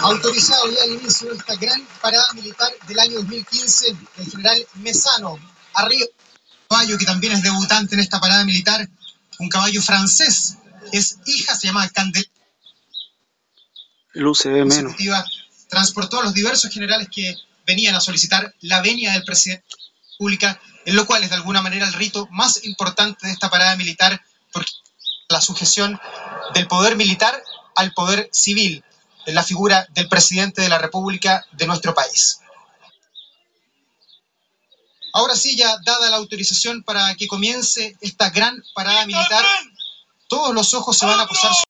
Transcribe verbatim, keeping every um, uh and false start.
Autorizado ya el inicio de esta gran parada militar del año dos mil quince, el general Mesano, arriba, un caballo que también es debutante en esta parada militar, un caballo francés, es hija, se llama Candel. Luz se ve menos. Transportó a los diversos generales que venían a solicitar la venia del presidente de la República, en lo cual es de alguna manera el rito más importante de esta parada militar, porque la sujeción del poder militar al poder civil, en la figura del presidente de la República de nuestro país. Ahora sí, ya dada la autorización para que comience esta gran parada militar, todos los ojos se van a posar